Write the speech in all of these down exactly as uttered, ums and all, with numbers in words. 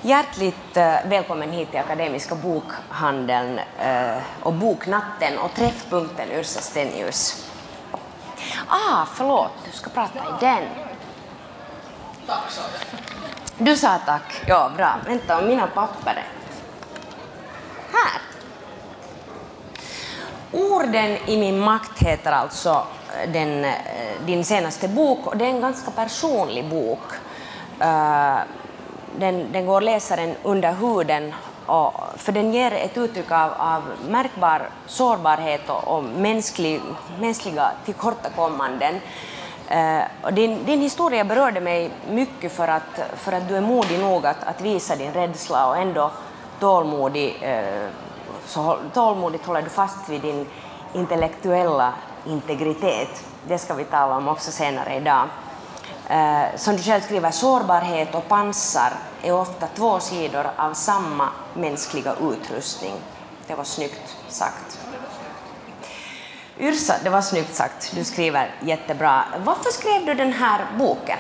Hjärtligt eh, välkommen hit till Akademiska bokhandeln eh, och boknatten och träffpunkten Yrsa Stenius. Ah, förlåt, du ska prata i den. Tack, sa jag. Du sa tack. Ja, bra. Vänta, om mina papper. Här. Orden i min makt heter alltså den, din senaste bok, och det är en ganska personlig bok. Uh, den, den går läsaren under huden, och, för den ger ett uttryck av, av märkbar sårbarhet och, och mänsklig, mänskliga tillkortakommanden. Uh, och din, din historia berörde mig mycket för att, för att du är modig nog att, att visa din rädsla och ändå tålmodig, uh, så tålmodigt håller du fast vid din intellektuella integritet. Det ska vi tala om också senare idag. Uh, som du själv skriver, sårbarhet och pansar är ofta två sidor av samma mänskliga utrustning. Det var snyggt sagt. Yrsa, det var snyggt sagt. Du skriver jättebra. Varför skrev du den här boken?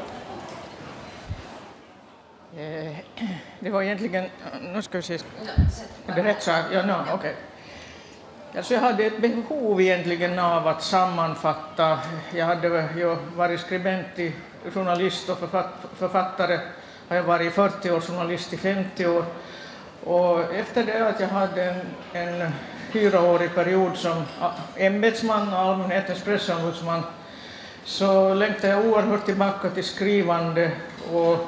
Eh, det var egentligen... Nu ska vi se. Är det rätt så? Ja, no, okej. Okay. Alltså jag hade ett behov egentligen av att sammanfatta. Jag hade ju varit skribent, i, journalist och författare. Jag har varit fyrtio år, journalist i femtio år. Och efter det att jag hade en, en fyraårig period som ämbetsman och allmänhetens pressombudsman, så längtade jag oerhört tillbaka till skrivande och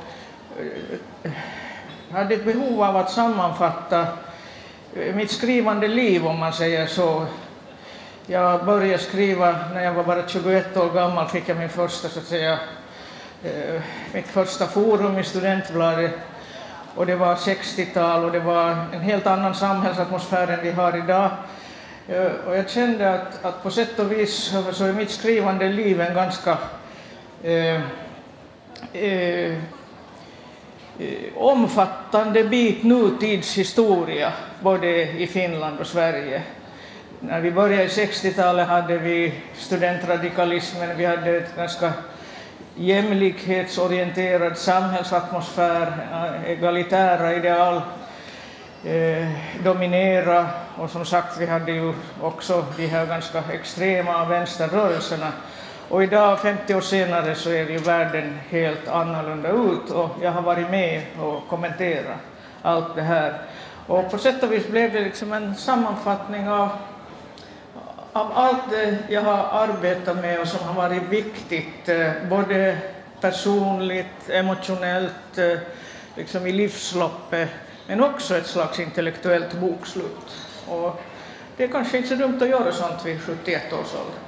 hade ett behov av att sammanfatta mitt skrivande liv, om man säger så. Jag började skriva när jag var bara tjugoett år gammal, fick jag min första, så att säga, mitt första forum i Studentbladet. Och det var sextiotal och det var en helt annan samhällsatmosfär än vi har idag. Och jag kände att, att på sätt och vis så är mitt skrivande liv en ganska eh, eh, omfattande bit nutidshistoria, både i Finland och Sverige. När vi började i sextiotalet hade vi studentradikalismen, vi hade ett ganska jämlikhetsorienterad samhällsatmosfär, egalitära ideal eh, dominera, och som sagt vi hade ju också de här ganska extrema vänsterrörelserna. Och idag, femtio år senare, så är ju världen helt annorlunda ut, och jag har varit med och kommenterat allt det här. Och på sätt och vis blev det liksom en sammanfattning av, av allt det jag har arbetat med och som har varit viktigt, både personligt, emotionellt, liksom i livsloppet, men också ett slags intellektuellt bokslut. Och det är kanske inte så dumt att göra sånt vid sjuttioett års ålder.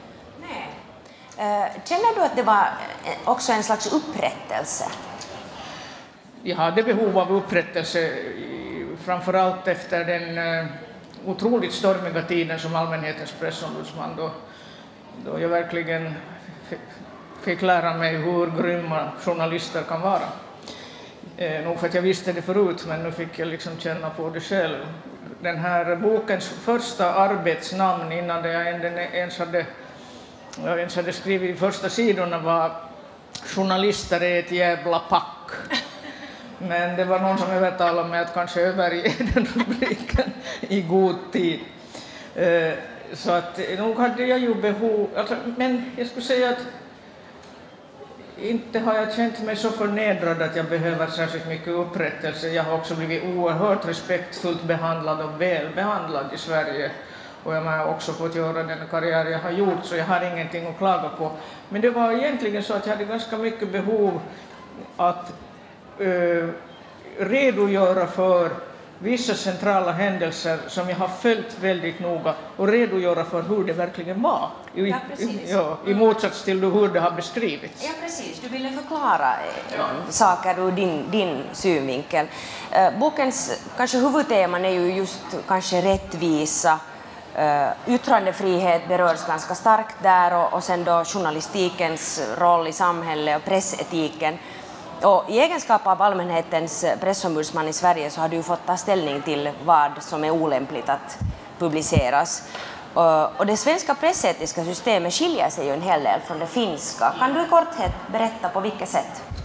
Känner du att det var också en slags upprättelse? Jag hade behov av upprättelse, framförallt efter den otroligt stormiga tiden som allmänhetens pressombudsman, då, då jag verkligen fick lära mig hur grymma journalister kan vara. Eh, nog för att jag visste det förut, men nu fick jag liksom känna på det själv. Den här bokens första arbetsnamn, innan jag ens hade Jag ens hade skrivit i första sidorna, var "Journalister är ett jävla pack". Men det var någon som övertalade mig att kanske överge den rubriken i god tid. Så att nog hade jag ju behov, alltså, men jag skulle säga att inte har jag känt mig så förnedrad att jag behöver särskilt mycket upprättelse. Jag har också blivit oerhört respektfullt behandlad och välbehandlad i Sverige. Och jag har också fått göra den karriär jag har gjort, så jag har ingenting att klaga på. Men det var egentligen så att jag hade ganska mycket behov att uh, redogöra för vissa centrala händelser som jag har följt väldigt noga, och redogöra för hur det verkligen var. I, ja, precis. Ja, i motsats till hur det har beskrivits. Ja, precis. Du ville förklara ja. saker ur din, din synvinkel. Uh, bokens kanske huvudteman är ju just kanske rättvisa. Uh, yttrandefrihet berörs ganska starkt där, och, och sen då journalistikens roll i samhället och pressetiken. Och i egenskap av allmänhetens pressombudsman i Sverige så har du fått ta ställning till vad som är olämpligt att publiceras. Uh, och det svenska pressetiska systemet skiljer sig ju en hel del från det finska. Kan du i korthet berätta på vilket sätt?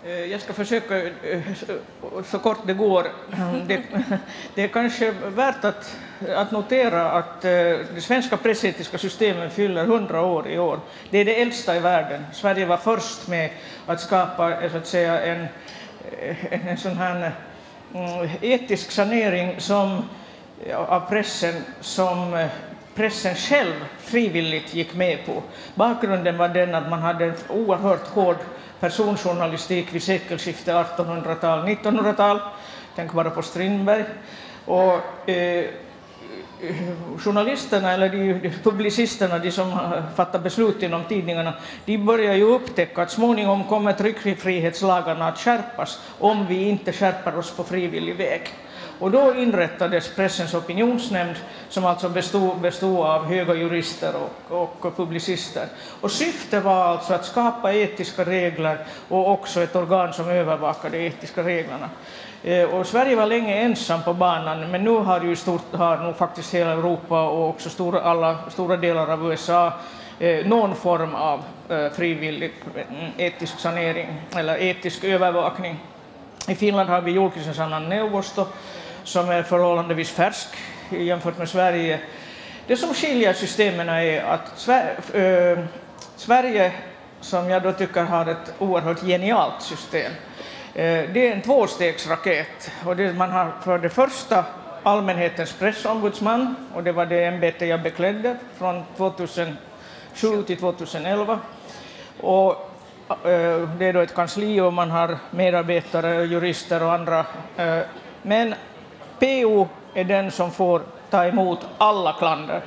Jag ska försöka så kort det går. Det, det är kanske värt att, att notera att det svenska pressetiska systemet fyller hundra år i år. Det är det äldsta i världen. Sverige var först med att skapa så att säga, en, en sån här etisk sanering som, av pressen som pressen själv frivilligt gick med på. Bakgrunden var den att man hade en oerhört hård personjournalistik vid sekelskiftet artonhundratal nittonhundratal. Tänk bara på Strindberg. Och eh, journalisterna eller de, de publicisterna, de som fattar beslut inom tidningarna, de börjar ju upptäcka att småningom kommer tryckfrihetslagarna att skärpas om vi inte skärper oss på frivillig väg. Och då inrättades Pressens opinionsnämnd som alltså bestod, bestod av höga jurister och, och publicister. Och syftet var alltså att skapa etiska regler och också ett organ som övervakade de etiska reglerna. Eh, och Sverige var länge ensam på banan, men nu har ju stort, har nog faktiskt hela Europa och också stora, alla stora delar av U S A eh, någon form av eh, frivillig etisk sanering eller etisk övervakning. I Finland har vi julkisen sanan neuvosto som är förhållandevis färsk jämfört med Sverige. Det som skiljer systemen är att Sverige, äh, Sverige, som jag då tycker har ett oerhört genialt system, äh, det är en tvåstegsraket. Och det, man har för det första allmänhetens pressombudsman, och det var det ämbete jag beklädde från tvåtusensju till tvåtusenelva. Och äh, det är då ett kansli och man har medarbetare, jurister och andra. Äh, men P O är den som får ta emot alla klander.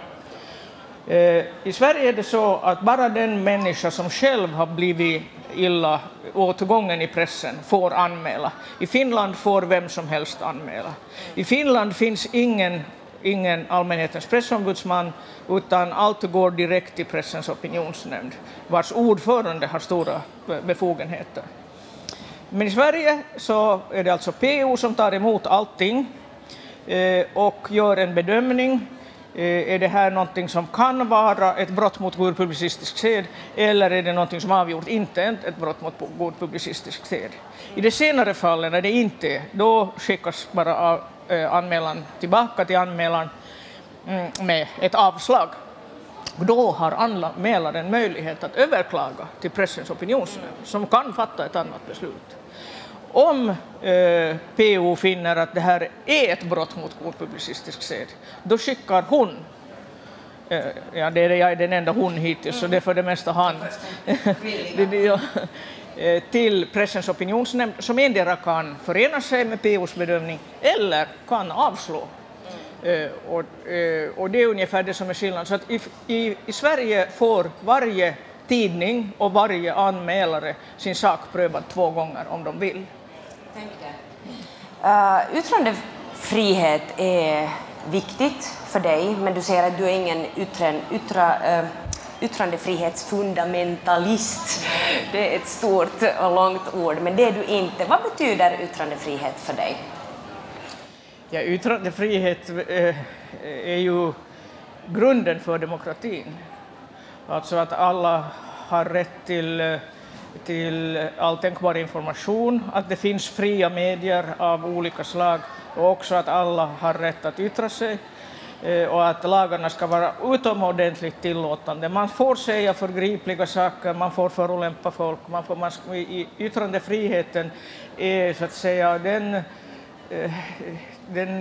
I Sverige är det så att bara den människa som själv har blivit illa åtgången i pressen får anmäla. I Finland får vem som helst anmäla. I Finland finns ingen, ingen allmänhetens pressombudsman, utan allt går direkt till Pressens opinionsnämnd, vars ordförande har stora befogenheter. Men i Sverige så är det alltså P O som tar emot allting och gör en bedömning. Är det här någonting som kan vara ett brott mot god publicistisk sed, eller är det någonting som avgjort inte är ett brott mot god publicistisk sed? I det senare fallet, när det inte är, då skickas bara anmälan tillbaka till anmälan med ett avslag. Då har anmälaren möjlighet att överklaga till Pressens opinionsnämnd som kan fatta ett annat beslut. Om eh, P O finner att det här är ett brott mot god publicistisk sed, då skickar hon, eh, ja det är jag är den enda hon hittills, så det är för det mesta han, till Pressens opinionsnämnd som endera kan förena sig med P O:s bedömning eller kan avslå. Uh, och, uh, och det är ungefär det som är skillnaden. Så att i, i, i Sverige får varje tidning och varje anmälare sin sak prövad två gånger om de vill. Tänk det. Uh, yttrandefrihet är viktigt för dig, men du säger att du är ingen yttran, yttra, uh, yttrandefrihetsfundamentalist. Det är ett stort och långt ord, men det är du inte. Vad betyder yttrandefrihet för dig? Ja, yttrandefrihet eh, är ju grunden för demokratin. Alltså att alla har rätt till, till all tänkbar information, att det finns fria medier av olika slag och också att alla har rätt att yttra sig eh, och att lagarna ska vara utomordentligt tillåtande. Man får säga förgripliga saker, man får förolämpa folk, man får, man, i yttrandefriheten är så att säga den Den,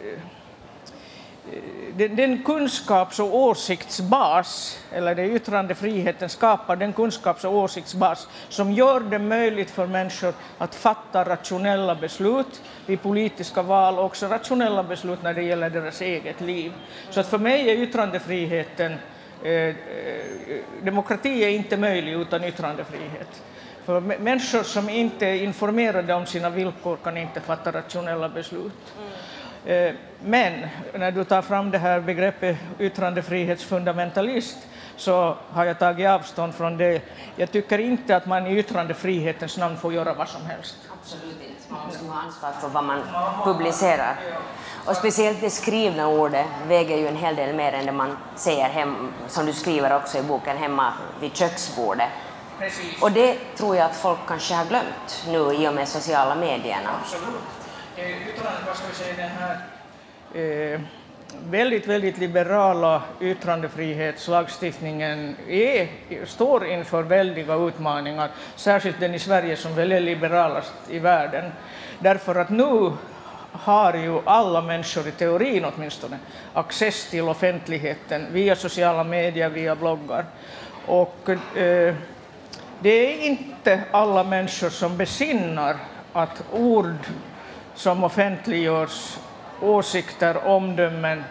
den, den kunskaps- och åsiktsbas, eller det yttrandefriheten skapar den kunskaps- och åsiktsbas som gör det möjligt för människor att fatta rationella beslut vid politiska val och också rationella beslut när det gäller deras eget liv. Så att för mig är yttrandefriheten, eh, demokrati är inte möjlig utan yttrandefrihet. För människor som inte är informerade om sina villkor kan inte fatta rationella beslut. Mm. Men när du tar fram det här begreppet yttrandefrihetsfundamentalist så har jag tagit avstånd från det. Jag tycker inte att man i yttrandefrihetens namn får göra vad som helst. Absolut inte. Man måste ha ansvar för vad man publicerar. Och speciellt det skrivna ordet väger ju en hel del mer än det man säger hem, som du skriver också i boken, hemma vid köksbordet. Precis. Och det tror jag att folk kanske har glömt nu i och med sociala medierna. Absolut. Utan, vad ska vi säga, den här eh, väldigt, väldigt liberala yttrandefrihetslagstiftningen är, står inför väldiga utmaningar, särskilt den i Sverige som väl är liberalast i världen. Därför att nu har ju alla människor i teorin åtminstone access till offentligheten via sociala medier, via bloggar. Och eh, det är inte alla människor som besinnar att ord som offentliggörs, åsikter, omdömen,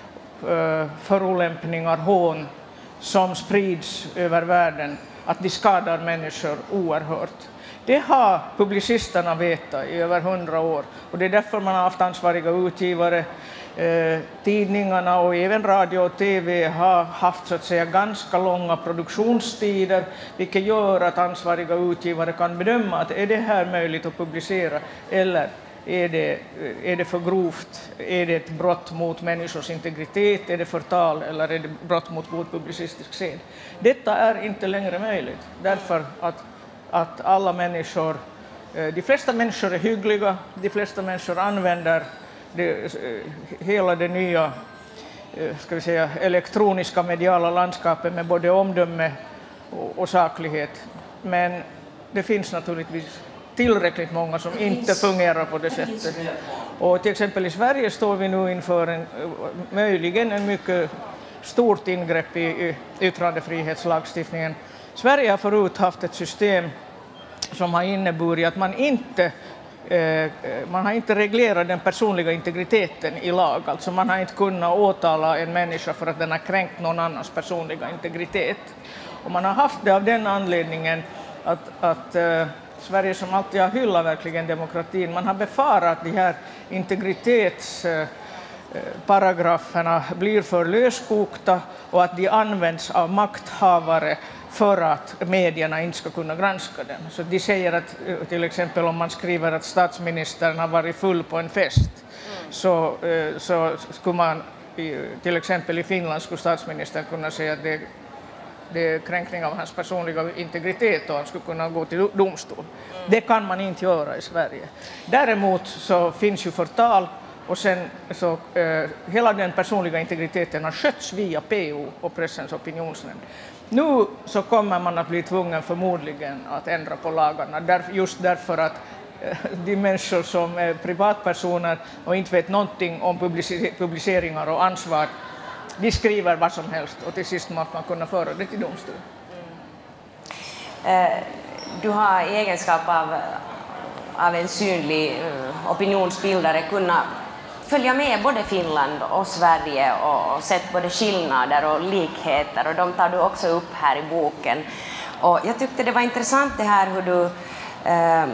förolämpningar, hån som sprids över världen, att de skadar människor oerhört. Det har publicisterna vetat i över hundra år, och det är därför man har haft ansvariga utgivare. Eh, tidningarna och även radio och tv har haft så att säga ganska långa produktionstider, vilket gör att ansvariga utgivare kan bedöma att är det här möjligt att publicera eller är det, är det för grovt, är det ett brott mot människors integritet, är det förtal eller är det brott mot god publicistisk sed. Detta är inte längre möjligt, därför att, att alla människor, de flesta människor är hyggliga, de flesta människor använder det, hela det nya, ska vi säga, elektroniska mediala landskapet med både omdöme och, och saklighet. Men det finns naturligtvis tillräckligt många som inte fungerar på det sättet. Och till exempel i Sverige står vi nu inför en, möjligen en mycket stort ingrepp i yttrandefrihetslagstiftningen. Sverige har förut haft ett system som har inneburit att man inte Man har inte reglerat den personliga integriteten i lag. Alltså man har inte kunnat åtala en människa för att den har kränkt någon annans personliga integritet. Och man har haft det av den anledningen att, att uh, Sverige som alltid har hyllat verkligen demokratin, man har befarat att de här integritetsparagraferna blir för löskokta och att de används av makthavare för att medierna inte ska kunna granska dem. Så de säger att till exempel om man skriver att statsministern har varit full på en fest, mm. så, så skulle man till exempel i Finland skulle statsministern kunna säga att det, det är kränkning av hans personliga integritet och han skulle kunna gå till domstol. Mm. Det kan man inte göra i Sverige. Däremot så finns ju förtal, och sen så eh, hela den personliga integriteten har skötts via P O och Pressens opinionsnämnd. Nu så kommer man att bli tvungen förmodligen att ändra på lagarna, där, just därför att eh, de människor som är privatpersoner och inte vet någonting om public- publiceringar och ansvar, de skriver vad som helst och till sist måste man kunna föra det till domstol. Mm. Eh, du har i egenskap av, av en synlig uh, opinionsbildare kunnat följa med både Finland och Sverige och sett både skillnader och likheter, och de tar du också upp här i boken. Och jag tyckte det var intressant det här hur du, um,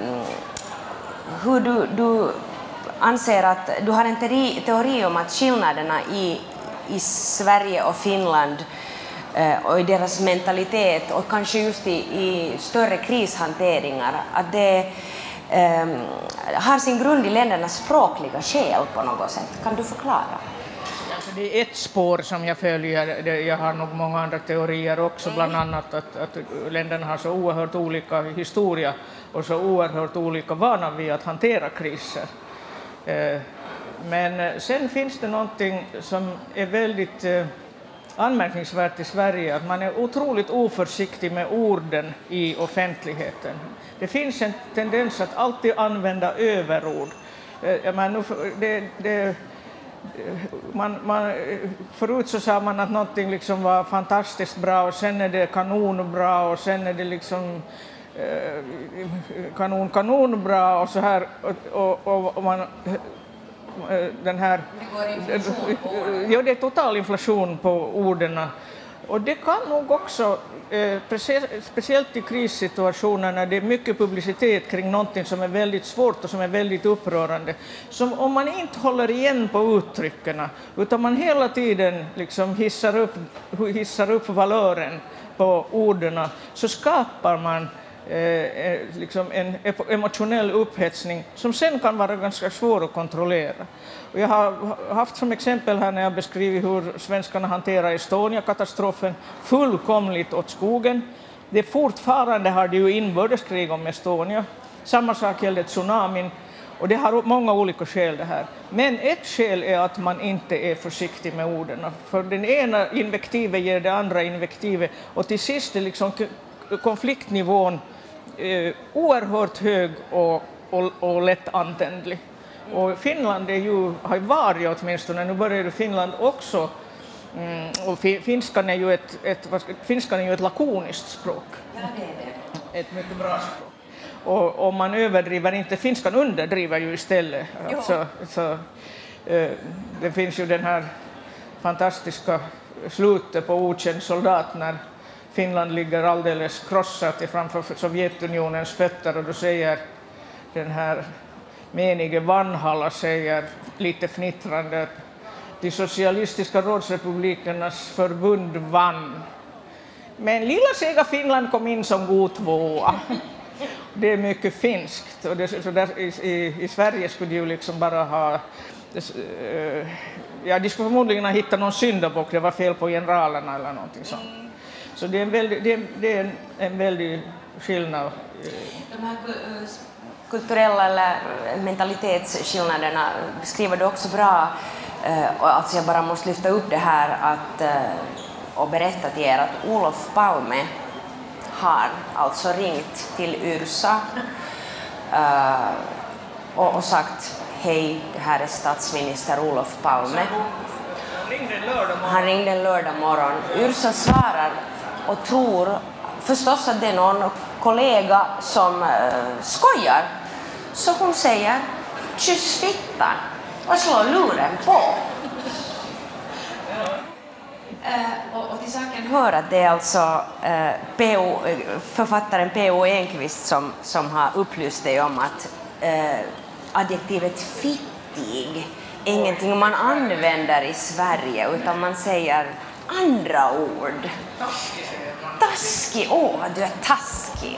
hur du, du anser att du har en teori, teori om att skillnaderna i, i Sverige och Finland uh, och i deras mentalitet och kanske just i, i större krishanteringar, att det Um, har sin grund i ländernas språkliga skäl på något sätt. Kan du förklara? Alltså det är ett spår som jag följer. Jag har nog många andra teorier också, bland annat att, att länderna har så oerhört olika historia och så oerhört olika vana vid att hantera kriser. Uh, men sen finns det någonting som är väldigt uh, anmärkningsvärt i Sverige, att man är otroligt oförsiktig med orden i offentligheten. Det finns en tendens att alltid använda överord. Men det, det, man, man, förut så sa man att någonting liksom var fantastiskt bra och sen är det kanonbra och sen är det liksom eh, kanon kanonbra och så här och, och, och man den här ja, det är total inflation på orden. Och det kan nog också, eh, speciellt i krissituationer när det är mycket publicitet kring någonting som är väldigt svårt och som är väldigt upprörande, som om man inte håller igen på uttryckerna utan man hela tiden liksom hissar upp, hissar upp valören på orden, så skapar man eh, liksom en emotionell upphetsning som sen kan vara ganska svår att kontrollera. Och jag har haft som exempel här när jag beskrivit hur svenskarna hanterar Estonia-katastrofen, fullkomligt åt skogen. Det är fortfarande har det ju inbördeskrig om Estonia. Samma sak gäller tsunamin. Och det har många olika skäl det här. Men ett skäl är att man inte är försiktig med orden. För den ena invektivet ger det andra invektivet. Och till sist är liksom konfliktnivån eh, oerhört hög och, och, och lättantändlig. Och Finland är ju, har ju varit åtminstone, nu börjar ju Finland också. Mm, och finskan är ju ett, ett, finskan är ju ett lakoniskt språk. Ja, det är det. Ett mycket bra språk. Och om man överdriver inte, finskan underdriver ju istället. Alltså, så, eh, det finns ju den här fantastiska slutet på Okänd soldat när Finland ligger alldeles krossat framför Sovjetunionens fötter och då säger den här menige Vanhalla säger lite fnittrande att de socialistiska rådsrepublikernas förbund vann. Men lilla sega Finland kom in som god tvåa. Det är mycket finskt. Och det, så där, i, i, I Sverige skulle de ju liksom bara ha... Det, uh, ja, de skulle förmodligen ha hittat någon syndabock, det var fel på generalerna eller någonting sånt. Så det är en väldig, det är, det är en, en väldig skillnad. De här kulturella eller mentalitetsskillnaderna beskriver du också bra. Alltså jag bara måste lyfta upp det här att, och berätta till er att Olof Palme har alltså ringt till Yrsa uh, och, och sagt hej, det här är statsminister Olof Palme. Han ringde en lördag morgon. Yrsa svarar och tror förstås att det är någon kollega som uh, skojar. Så hon säger kyss fittan och slår luren på. Uh, och, och till saken hör att det är alltså uh, P O, författaren P O Enquist som, som har upplyst dig om att uh, adjektivet fittig är ingenting man använder i Sverige utan man säger andra ord. Taskig, åh du är taskig.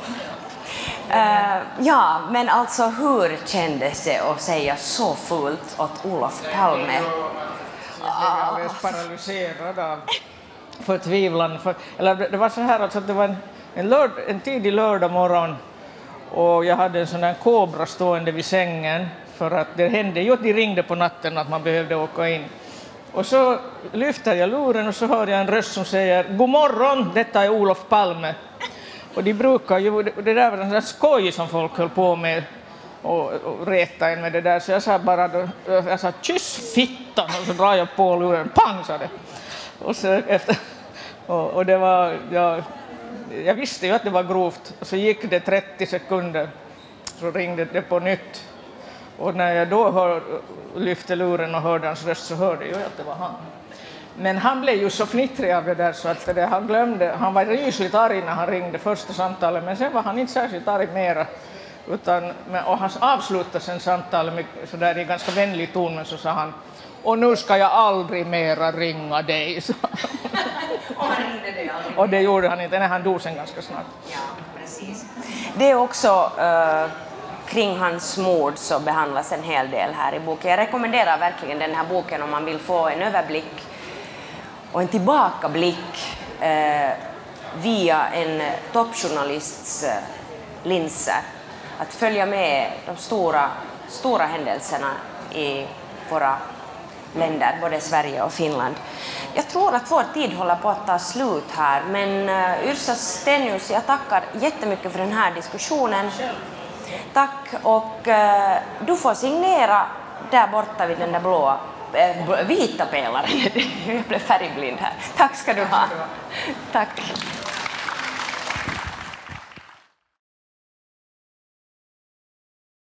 Uh, ja, men alltså hur kändes det att säga så fullt åt Olof Palme? Jag blev alldeles paralyserad av förtvivlan. För, eller det var så här alltså att det var en, en, lörd, en tidig lördag morgon och jag hade en sån där kobra stående vid sängen för att det hände ju att de ringde på natten att man behövde åka in. Och så lyfter jag luren och så hör jag en röst som säger god morgon, detta är Olof Palme. Och de brukar ju, det där var en sån där skoj som folk höll på med och, och reta en med det där. Så jag sa bara, då, jag sa kyss fittan och så drar jag på luren, pang sa det. Och, så efter, och, och det var, jag, jag visste ju att det var grovt. Och så gick det trettio sekunder så ringde det på nytt. Och när jag då hör, lyfte luren och hörde hans röst så hörde jag att det var han. Men han blev ju så fnittrig av det där så att det, han glömde, han var rysligt arg när han ringde första samtalet men sen var han inte särskilt arg mera. Utan, och han avslutade sen samtalet med, så där i ganska vänlig ton men så sa han och nu ska jag aldrig mera ringa dig. Och han ringde dig aldrig. Och det gjorde han inte, när han dog sen ganska snart. Ja, precis. Det är också uh, kring hans mord så behandlas en hel del här i boken. Jag rekommenderar verkligen den här boken om man vill få en överblick och en tillbakablick uh, via en toppjournalists uh, linser. Att följa med de stora, stora händelserna i våra länder, både Sverige och Finland. Jag tror att vår tid håller på att ta slut här, men uh, Yrsa Stenius, jag tackar jättemycket för den här diskussionen. Tack, och uh, du får signera där borta vid den där blåa, äh, vita pelaren. Jag blev färgblind här. Tack ska du ha. Tack.